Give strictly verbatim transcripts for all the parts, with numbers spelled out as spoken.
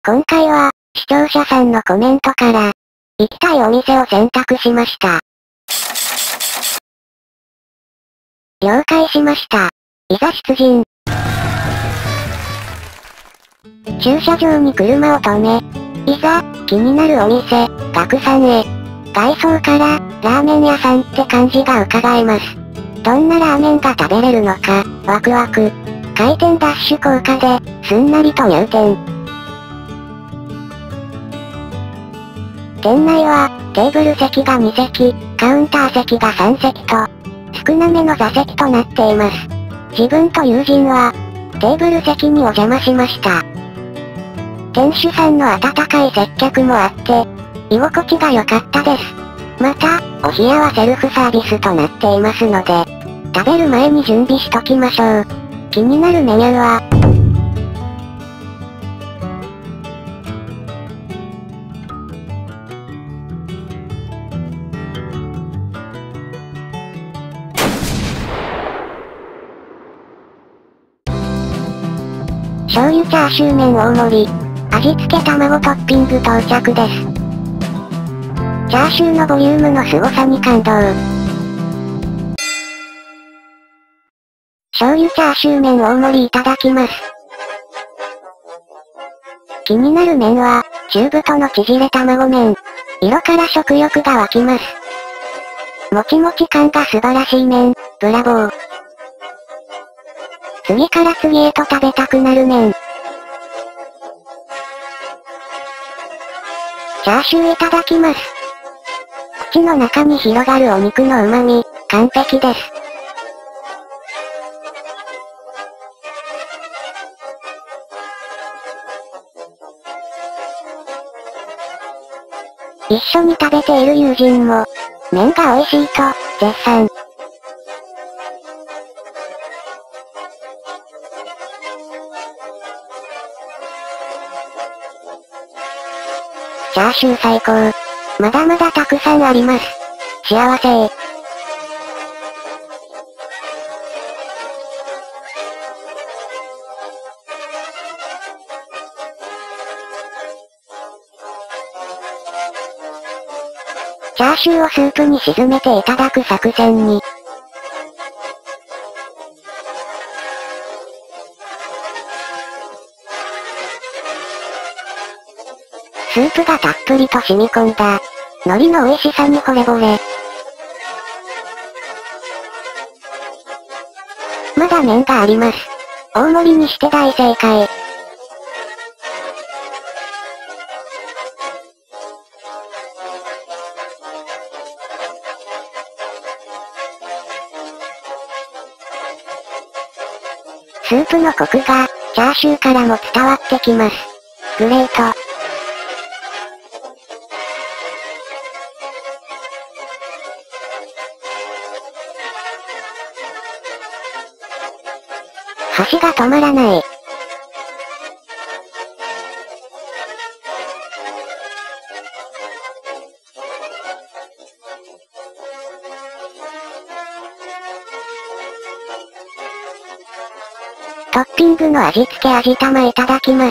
今回は、視聴者さんのコメントから、行きたいお店を選択しました。了解しました。いざ出陣。駐車場に車を止め、いざ、気になるお店、岳さんへ。外装から、ラーメン屋さんって感じが伺えます。どんなラーメンが食べれるのか、ワクワク。回転ダッシュ効果で、すんなりと入店。店内は、テーブル席がに席、カウンター席がさん席と、少なめの座席となっています。自分と友人は、テーブル席にお邪魔しました。店主さんの温かい接客もあって、居心地が良かったです。また、お冷やはセルフサービスとなっていますので、食べる前に準備しときましょう。気になるメニューは、醤油チャーシュー麺大盛り。味付け卵トッピング到着です。チャーシューのボリュームの凄さに感動。醤油チャーシュー麺大盛りいただきます。気になる麺は、中太の縮れ卵麺。色から食欲が湧きます。もちもち感が素晴らしい麺、ブラボー。次から次へと食べたくなる麺。チャーシューいただきます。口の中に広がるお肉の旨味、完璧です。一緒に食べている友人も、麺が美味しいと、絶賛。チャーシュー最高。まだまだたくさんあります。幸せ。チャーシューをスープに沈めていただく作戦に。スープがたっぷりと染み込んだ。海苔の美味しさに惚れ惚れ。まだ麺があります。大盛りにして大正解。スープのコクが、チャーシューからも伝わってきます。グレート。箸が止まらない。トッピングの味付け味玉いただきます。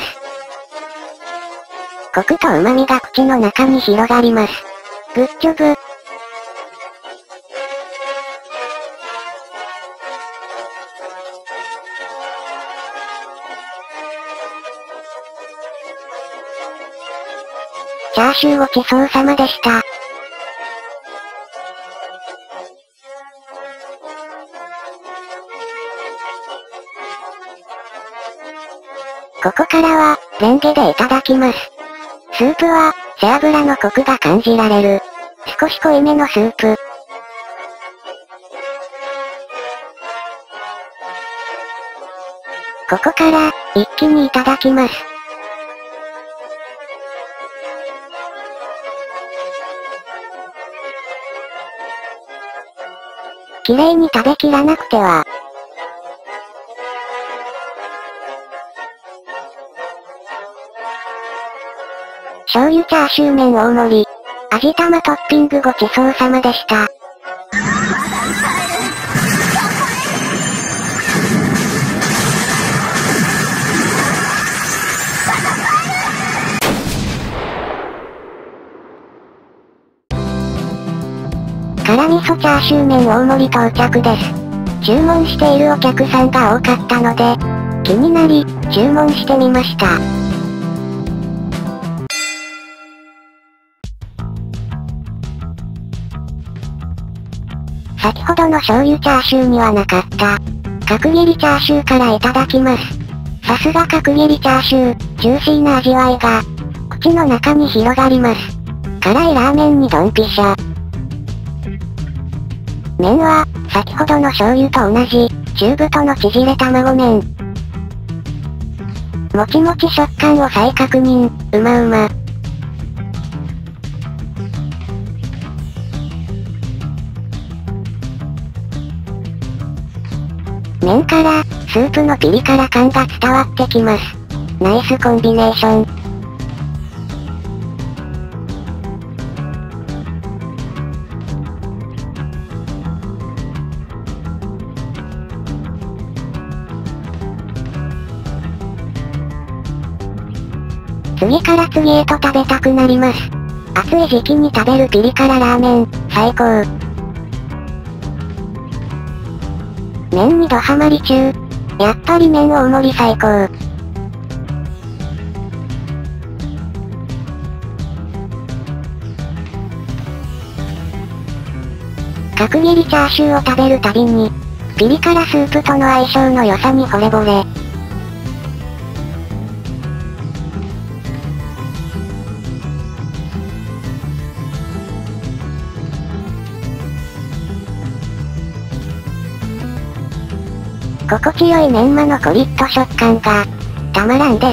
コクと旨味が口の中に広がります。グッジョブ。チャーシューごちそうさまでした。ここからは、レンゲでいただきます。スープは、背脂のコクが感じられる。少し濃いめのスープ。ここから、一気にいただきます。綺麗に食べきらなくては。醤油チャーシュー麺大盛り。味玉トッピングごちそうさまでした。 辛味噌チャーシュー麺大盛り到着です。注文しているお客さんが多かったので、気になり、注文してみました。先ほどの醤油チャーシューにはなかった、角切りチャーシューからいただきます。さすが角切りチャーシュー、ジューシーな味わいが、口の中に広がります。辛いラーメンにドンピシャ。麺は、先ほどの醤油と同じ、中太の縮れ卵麺。もちもち食感を再確認、うまうま。麺から、スープのピリ辛感が伝わってきます。ナイスコンビネーション。次から次へと食べたくなります。暑い時期に食べるピリ辛ラーメン、最高。麺にドハマり中。やっぱり麺大盛り最高。角切りチャーシューを食べるたびに、ピリ辛スープとの相性の良さに惚れ惚れ。心地よいメンマのコリッと食感が、たまらんです。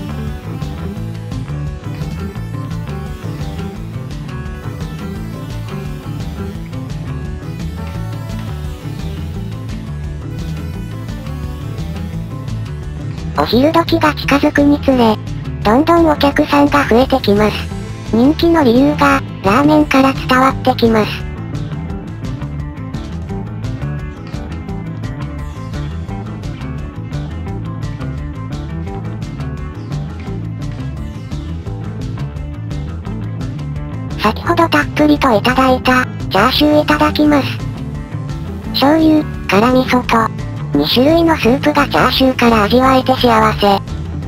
お昼時が近づくにつれ、どんどんお客さんが増えてきます。人気の理由が、ラーメンから伝わってきます。先ほどたっぷりといただいた、チャーシューいただきます。醤油、辛味噌と、に種類のスープがチャーシューから味わえて幸せ。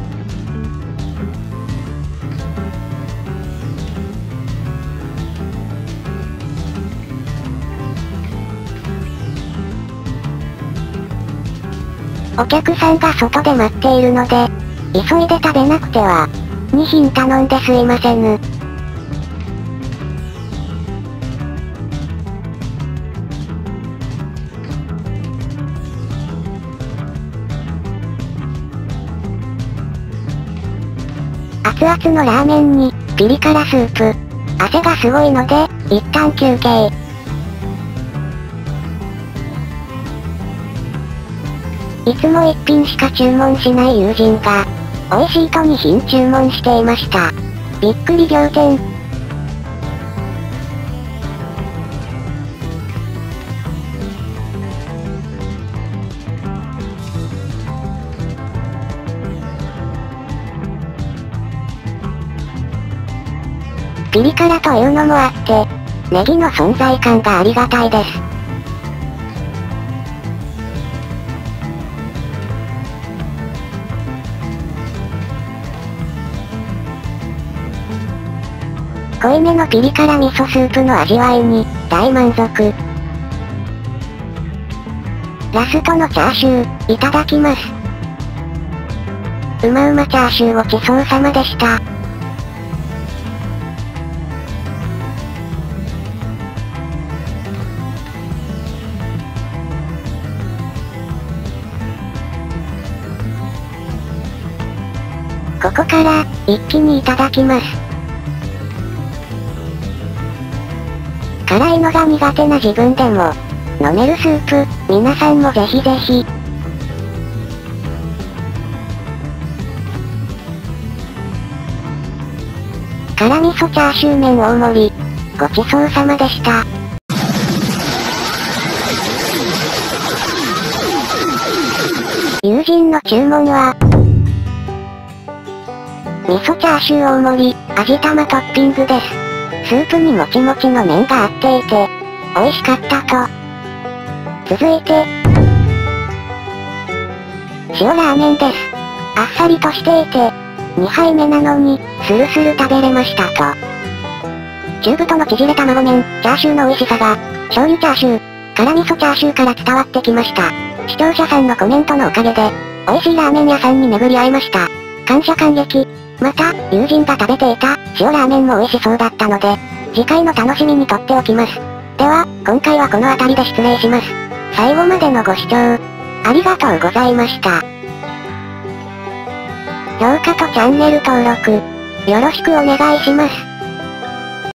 お客さんが外で待っているので、急いで食べなくては、に品頼んですいませぬ。熱々のラーメンに、ピリ辛スープ。汗がすごいので、一旦休憩。いつも一品しか注文しない友人が、美味しいとに品注文していました。びっくり仰天。ピリ辛というのもあって、ネギの存在感がありがたいです。濃いめのピリ辛味噌スープの味わいに、大満足。ラストのチャーシュー、いただきます。うまうまチャーシューごちそうさまでした。ここから、一気にいただきます。辛いのが苦手な自分でも、飲めるスープ、皆さんもぜひぜひ。辛味噌チャーシュー麺大盛り、ごちそうさまでした。友人の注文は、味噌チャーシュー大盛り、味玉トッピングです。スープにもちもちの麺が合っていて、 美味しかったと。続いて、塩ラーメンです。あっさりとしていて、にはいめなのに、スルスル食べれましたと。中太の縮れ卵麺、チャーシューの美味しさが、醤油チャーシュー、辛味噌チャーシューから伝わってきました。視聴者さんのコメントのおかげで、美味しいラーメン屋さんに巡り合いました。感謝感激。また、友人が食べていた、塩ラーメンも美味しそうだったので、次回の楽しみにとっておきます。では、今回はこの辺りで失礼します。最後までのご視聴、ありがとうございました。評価とチャンネル登録、よろしくお願いします。